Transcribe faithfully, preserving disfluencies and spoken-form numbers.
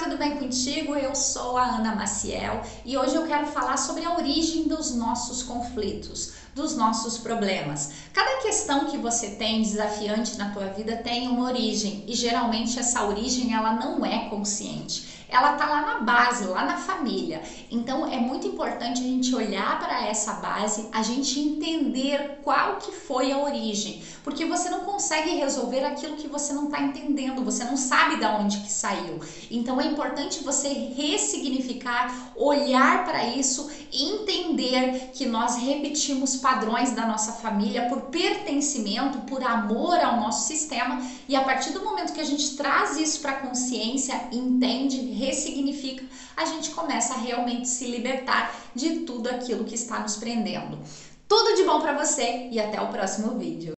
tudo bem contigo? Eu sou a Ana Maciel e hoje eu quero falar sobre a origem dos nossos conflitos, dos nossos problemas. Cada questão que você tem desafiante na tua vida tem uma origem e geralmente essa origem ela não é consciente. Ela tá lá na base, lá na família. Então é muito importante a gente olhar para essa base, a gente entender qual que foi a origem, porque você não consegue resolver aquilo que você não está entendendo, você não sabe de onde que saiu. Então é importante você ressignificar, olhar para isso e entender que nós repetimos padrões da nossa família por pertencimento, por amor ao nosso sistema, e a partir do momento que a gente traz isso para a consciência, entende, ressignifica, a gente começa a realmente se libertar de tudo aquilo que está nos prendendo. Tudo de bom para você e até o próximo vídeo.